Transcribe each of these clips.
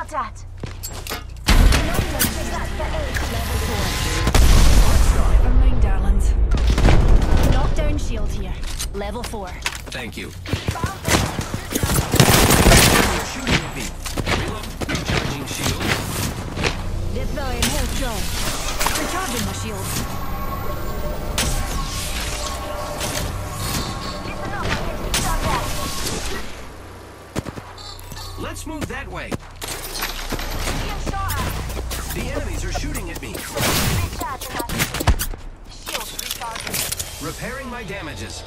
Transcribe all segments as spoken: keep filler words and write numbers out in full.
shot at. Never mind, darlings. Knockdown shield here. Level four. Thank you. You're shooting at me. Reload. Recharging shield. Deploying health drone. Recharging my shields. Let's move that way. The enemies are shooting at me. Repairing my damages.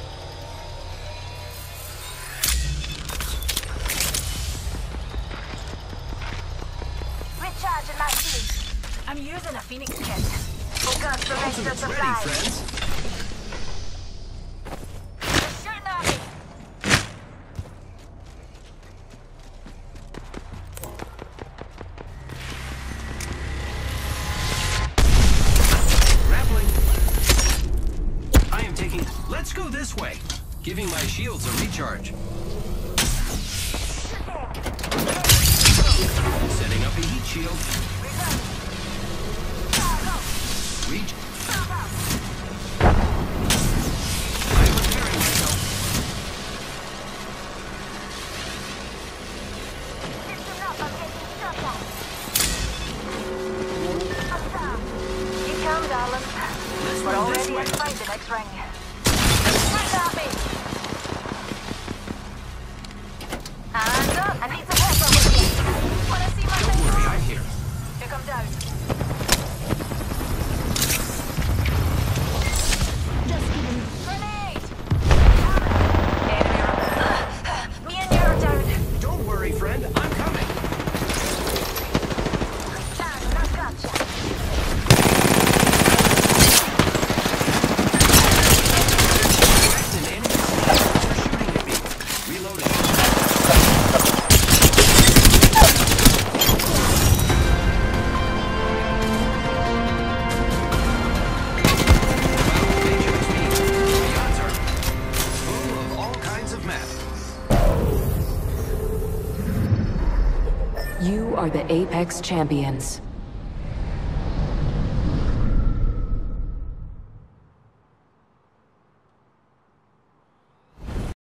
Recharging my shield. I'm using a Phoenix kit. Focus for extra Ultimate's ready, supplies. friends. They're shooting at me. Grappling. I am taking... Let's go this way. Giving my shields a recharge. Setting up a heat shield. Reach. I'm repairing myself. Listen up, I'm getting shot at. You come, darling. Let's We're go this already way. inside the next ring. Right at me. Hands up, I need some help over here. Wanna see my Don't face? worry, I'm here. Here come down. Just kidding. Grenade! Enemy are- Me and you are down. Don't worry, friend. I'm coming. Down, I've got you. An enemy are shooting at me. Reloading. You are the Apex Champions.